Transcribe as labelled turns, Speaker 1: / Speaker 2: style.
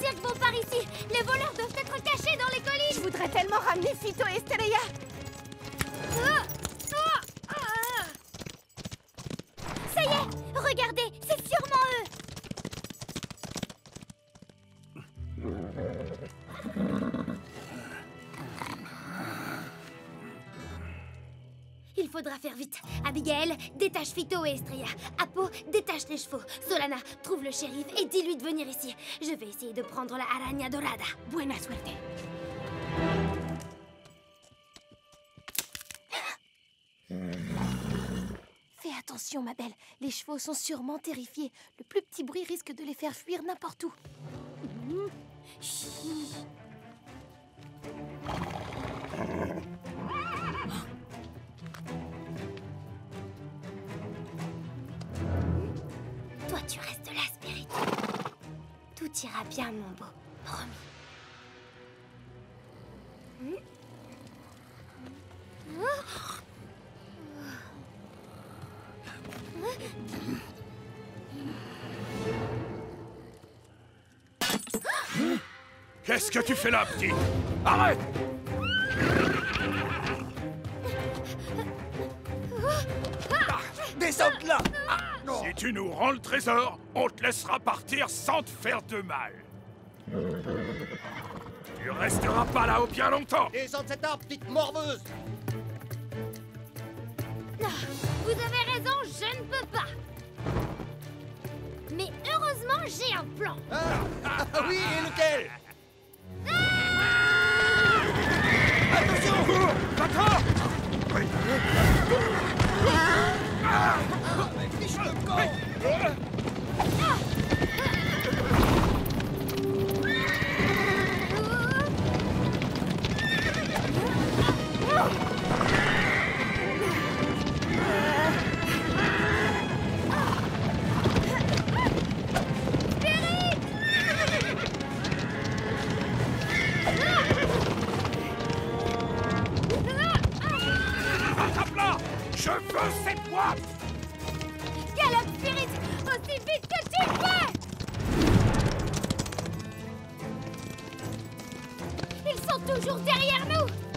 Speaker 1: cirque vont par ici. Les voleurs doivent être cachés dans les collines.
Speaker 2: Je voudrais tellement ramener Phyto et Stelea.
Speaker 1: Ça y est, regardez, c'est sûrement eux. Il faudra faire vite. Abigail, détache Phyto et Estrella. Apo, détache les chevaux. Solana, trouve le shérif et dis-lui de venir ici. Je vais essayer de prendre la araña dorada.
Speaker 2: Buena suerte. Fais attention, ma belle. Les chevaux sont sûrement terrifiés. Le plus petit bruit risque de les faire fuir n'importe où.
Speaker 1: Toi, tu restes là, Spirit. Tout ira bien, mon beau. Promis.
Speaker 3: Qu'est-ce que tu fais là, petit? Arrête!
Speaker 4: Descends de là!
Speaker 3: Si tu nous rends le trésor, on te laissera partir sans te faire de mal. Tu resteras pas là-haut bien longtemps.
Speaker 4: Descends de cet arbre, petite morveuse!
Speaker 1: Vous avez raison, je ne peux pas. Mais heureusement, j'ai un plan.
Speaker 4: Ah oui, et lequel? Attention!
Speaker 3: D'accord!
Speaker 4: Fiche le camp!
Speaker 3: Attrape-la! Je veux cette boîte!
Speaker 1: Galope, Spirit, aussi vite que tu peux. Ils sont toujours derrière nous.